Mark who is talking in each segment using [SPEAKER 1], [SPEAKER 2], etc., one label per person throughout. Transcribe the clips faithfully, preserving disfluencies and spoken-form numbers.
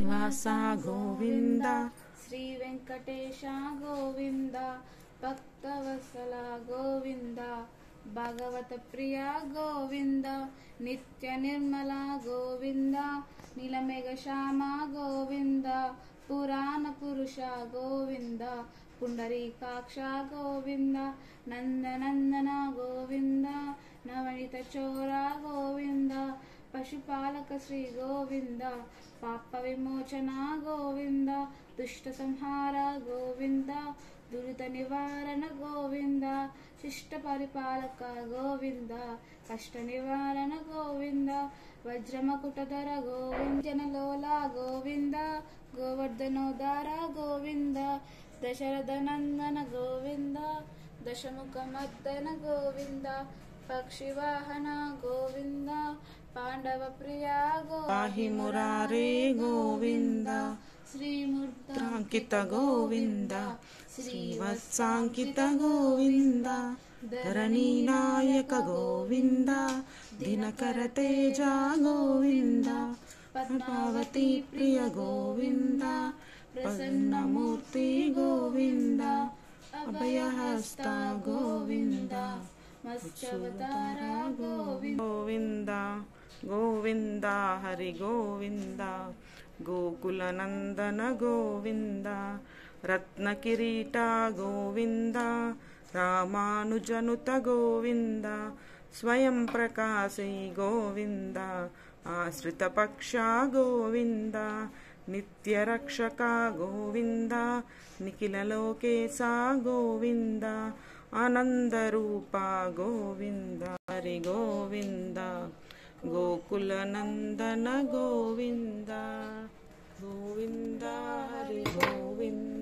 [SPEAKER 1] శ్రీనివాస గోవింద,
[SPEAKER 2] శ్రీ వెంకటేశ గోవింద, భక్తవత్సల గోవింద, భగవత ప్రియ గోవింద, నిత్య నిర్మల గోవింద, నీలమేఘ శ్యామ గోవింద, పురాణ పురుష గోవింద, పుండరీకాక్ష గోవింద, నందనందన గోవింద, నవనిత చోర గోవింద, పశుపాలక శ్రీ గోవింద, పాప విమోచన గోవింద, దుష్ట సంహార గోవింద, దురిత నివారణ గోవింద, శిష్ట పరిపాలక గోవింద, కష్ట నివారణ గోవింద, వజ్రమకుటధర గోవింద, జనలోల గోవింద, గోవర్ధనోదార గోవింద, దశరథ నందన గోవింద, దశముఖ మర్దన గోవింద, పక్షివాహన గోవింద, పాండవ ప్రియ
[SPEAKER 1] మురారే గోవింద,
[SPEAKER 2] శ్రీమూర్తాంకిత
[SPEAKER 1] గోవింద, శ్రీవత్సాంకిత గోవింద, ధరణీ నాయక గోవింద, దినకర తేజ గోవింద, పద్మావతి ప్రియ గోవింద, ప్రసన్నమూర్తి గోవింద, అభయహస్త గోవింద,
[SPEAKER 2] మత్స్యావతార గోవింద,
[SPEAKER 1] గోవింద గోవింద హరి గోవింద, గోకుల నందన గోవింద, రత్న కిరీట గోవింద, రామానుజనుత గోవింద, స్వయం ప్రకాశీ గోవింద, ఆశ్రిత పక్ష గోవింద, నిత్య రక్షక గోవింద, నిఖిల లోకేశ గోవింద, ఆనందరూప గోవింద, హరి గోవింద, గోకుల నందన గోవింద, గోవింద హరి గోవింద,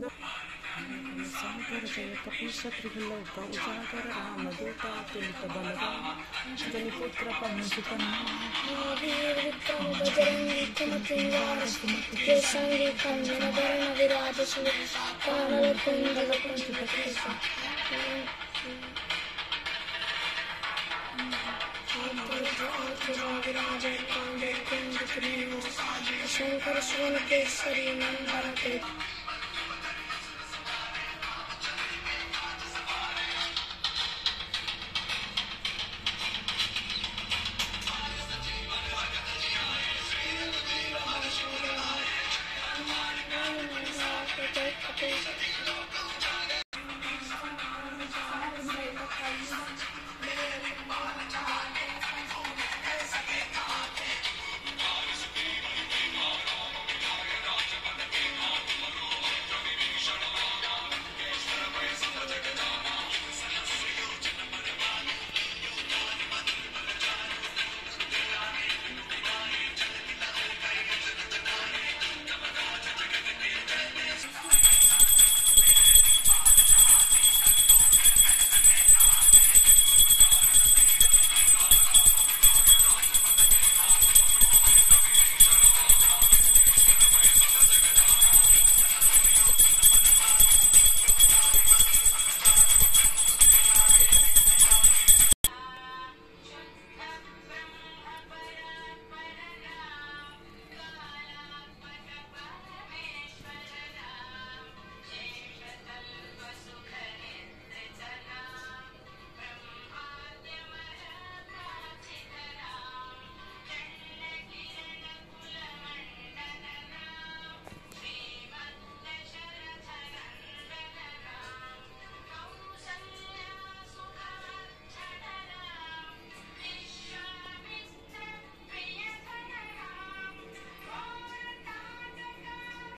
[SPEAKER 1] సాగర జయ కపీశ త్రిగులౌక ఉజాగర రామదూత తులిత బలగా జలిపుత్ర పన్నుతి కన్నా
[SPEAKER 3] శంకర శివన కేసరి నందన